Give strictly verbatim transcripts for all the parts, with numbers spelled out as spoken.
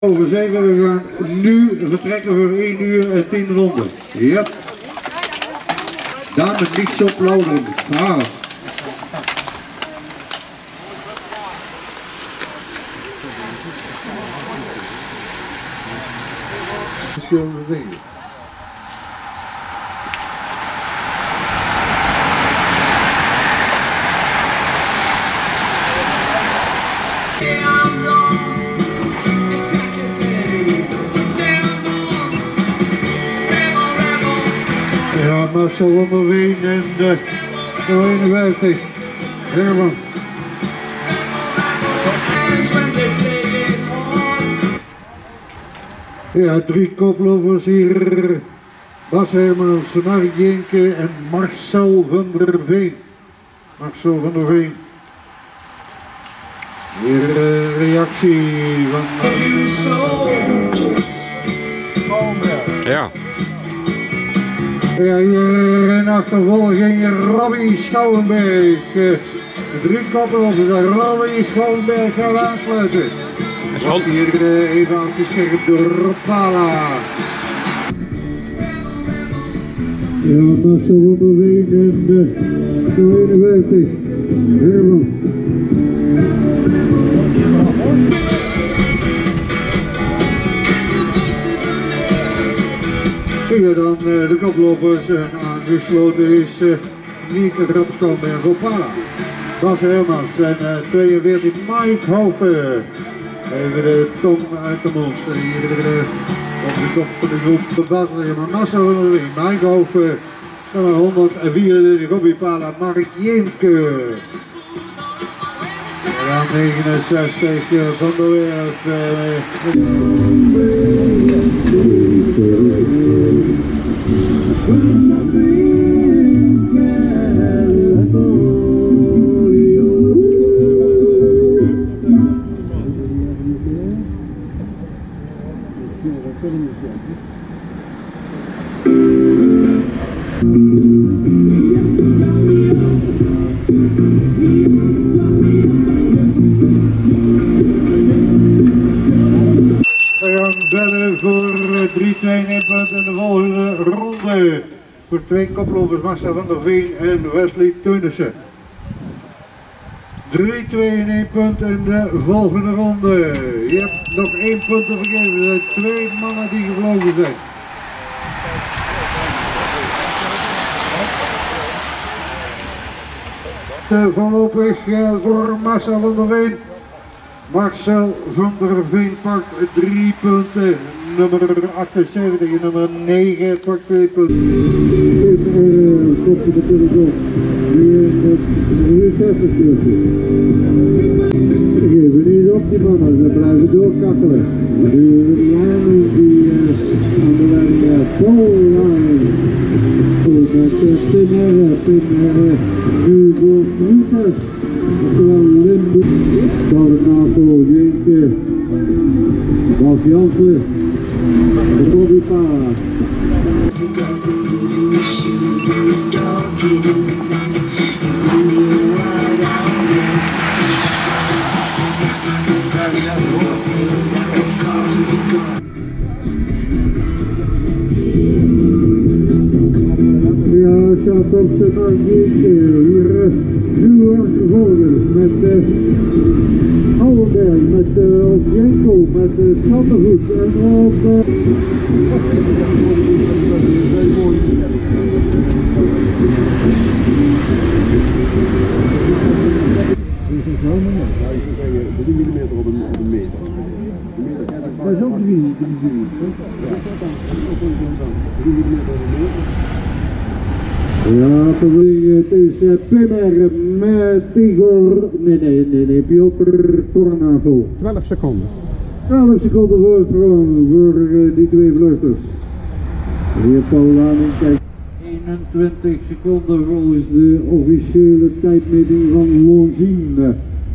Over zeven, we gaan nu vertrekken voor één uur en tien ronden. Ja. Dames, niet zo plauderen. Ah. Verschillende dingen. Ja, Marcel van der Veen en de eenenvijftig. Herman. Ja, drie koplovers hier. Bas Hermans, Mark Jenke en Marcel van der Veen. Marcel van der Veen. Hier de reactie van... Ja. Ja, hier in achtervolging Robbie Schouwenberg. Drie koplovers en Robbie Schouwenberg gaat aansluiten. Wordt hier uh, even afgescherpt door Pala. Ja, Marcel van der Veen en de eenenvijftig. Herman. Ja, dan uh, de koplopers uh, aangesloten is uh, niet het Rapskamp en Gopala. Bas Hermans en uh, tweeënveertig Mike Hoven. Even de tong uit de mond. En hier uh, op de kop van de groep de Bas Hermans. Marcel van der Veen, Mike Hoven. Nummer honderdvierenveertig Robbie Pala, Mark Jenke. En dan negenenzestig uh, Van der Werf. Uh, We gaan bellen voor drie twee één punt in de volgende ronde. Voor twee koplopers Marcel van der Veen en Wesley Teunissen. drie twee één punt in de volgende ronde. Je hebt nog één punt te vergeven. Er zijn twee mannen die gevlogen zijn. Uh, voorlopig uh, voor Marcel van der Veen. Marcel van der Veen pakt drie punten. Nummer achtenzeventig en nummer negen pakt twee punten. Kopje natuurlijk op. Nu we geven niet op die mannen, ze blijven doorkakkelen. Nu de lijnen die aan de lijn Polijn. Met Pinner, Pinner, nu voor Lucas. Oftewel Limburg. Tornato, Jenke, Bas Jansen, Robbie Pala. Ja, Jacobsen en Jenke, hier nu achtervolgers met uh, Ouwenberg, met uh, op Jenko, met uh, Schattengoed en op... Uh... drie millimeter op een, op een meter. Dat is ook drie, drie, drie. Ja, het is uh, Pinner met Igor, nee, nee, nee, nee, Piotr Tornavel. twaalf seconden. twaalf seconden voorsprong voor uh, die twee vluchters. Hier Paul Laning kijkt. eenentwintig seconden volgens de officiële tijdmeting van Longines.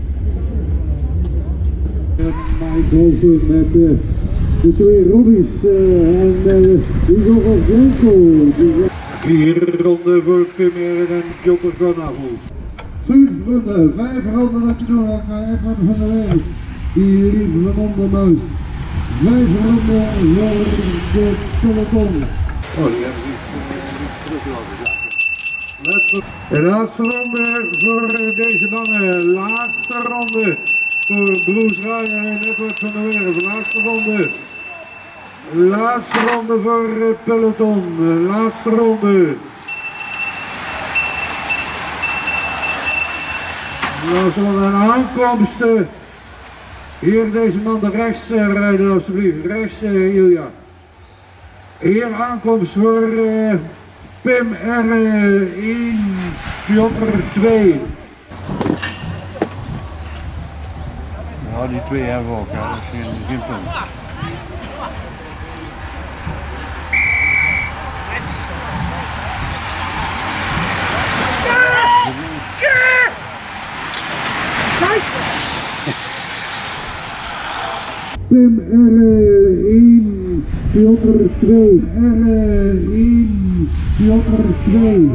Mike Hoven met uh, de twee Robbies uh, en uh, Igor Ovchenko. Vier ronden voor Pinner en Piotr Tornavel. Vijf ronden, vijf ronden dat je door hebt, Edwin van der Werf. Die liep van ondermuis. Vijf ronden voor de peloton. De laatste ronde voor deze mannen. Laatste ronde voor Bruce Ryan en Edward van der Werf. Laatste ronde. Laatste ronde voor het peloton. Laatste ronde. Nou, zullen een aankomsten. Hier deze man de rechts uh, rijden alsjeblieft. Rechts uh, Ilja. Hier aankomst voor uh, Pim R één, Piotr twee. Ja, die twee hebben we ook, ja. Dat is geen, geen punt. Pim R één, Piotr twee. R één, Piotr twee.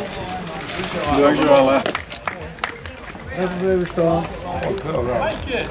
Dankjewel hè. Even blijven staan. Oh,